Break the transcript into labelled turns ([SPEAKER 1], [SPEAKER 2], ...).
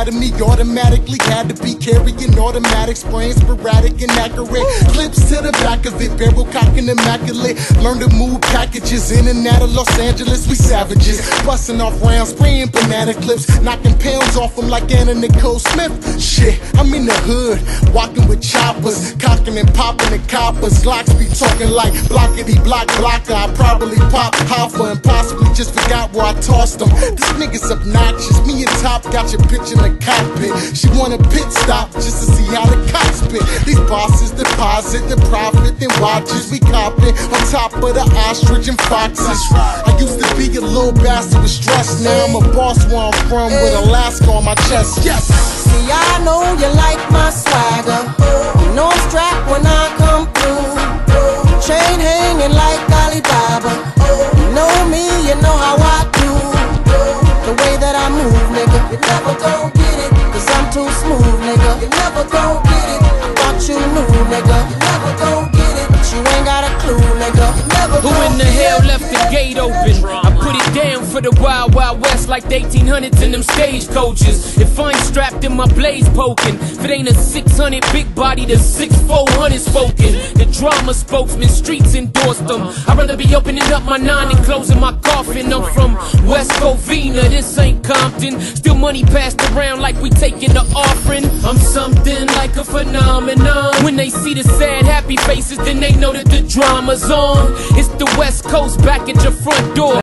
[SPEAKER 1] anatomy automatically had to be carrying automatic sprains, sporadic, inaccurate clips to the back of it, barrel cocking immaculate. Learn to move packages in and out of Los Angeles. We savages, busting off rounds, spraying banana clips, knocking pounds off them like Anna Nicole Smith. Shit, I'm in the hood, walking with choppers, cocking and popping the coppers. Glocks be talking like blockity block blocker. I probably pop Hoffa and possibly just forgot where I tossed them. This nigga's obnoxious. Me and Top got your bitch in the cockpit. She want a pit stop just to see how the cops spit. These bosses deposit the profit, then watches we copping on top of the ostrich and foxes. I used to be a little bastard with stress. Now I'm a boss where I'm from with Alaska on my chest. Yes.
[SPEAKER 2] See, I know you like my swagger. You know I'm strapped when I come through. Chain hanging like Alibaba. You know me, you know how I do. The way that I move, nigga, you never gon' get it, cause I'm too smooth, nigga. You never gon' get it, I thought you knew, nigga. You never gon' get it, but you ain't got a clue, nigga. You never
[SPEAKER 3] Who in the hell left the gate open? I put it down for the Wild Wild West like the 1800s in them stagecoaches. If I ain't strapped in my blaze poking, if it ain't a 600 big body, the 6'400 spoken. The drama spokesman, streets endorsed them. I'd rather be opening up my 9 and closing my coffin. I'm from West Covina, this ain't Compton. Still money passed around like we taking the offering. I'm something like a phenomenon. When they see the sad happy faces, then they know that the drama's on. It's the West Coast back at your front door.